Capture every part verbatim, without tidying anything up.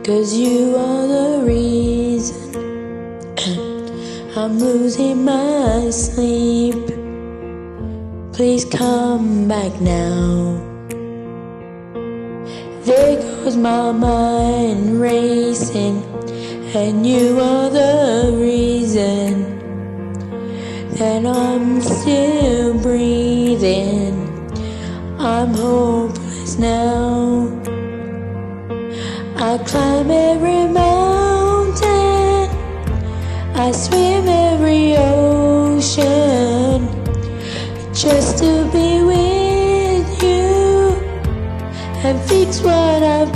'cause you are the reason I'm losing my sleep. Please come back now. There goes my mind racing, and you are the reason that I'm still breathing. I'm hopeless now. I climb every mountain, I swim every ocean, just to be with you and fix what I've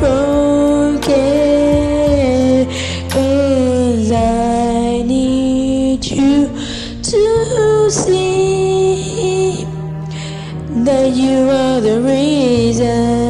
broken. 'Cause I need you to see that you are the reason.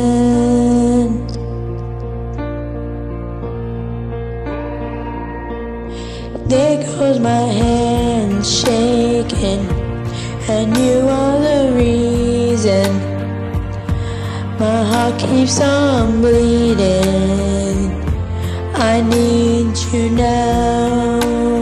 There goes my hand shaking, and you are the reason my heart keeps on bleeding. I need you now.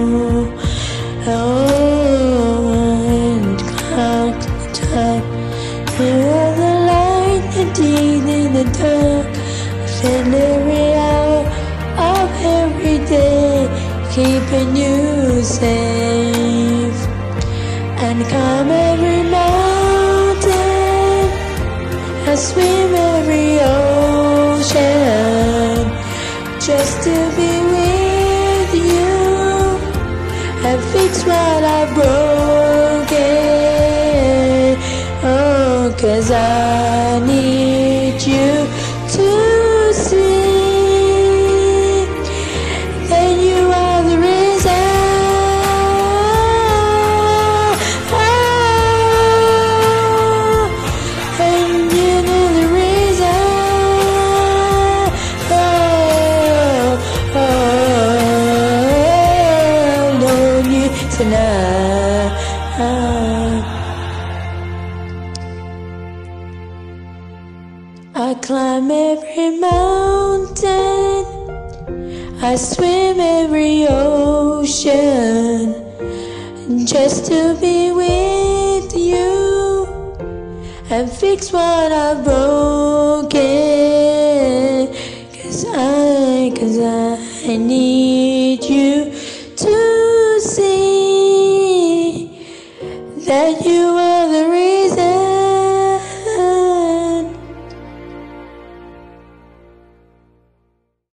Oh, and clock the time. You are the light, the deed in the dark. Spend every hour of every day keeping you safe, and climb every mountain, I swim every ocean, just to be with you and fix what I've broken. Oh, 'cause I need you to see that you are the reason. Oh, and you know the reason. Oh, oh, I've known you tonight. I climb every mountain, I swim every ocean, just to be with you and fix what I've broken.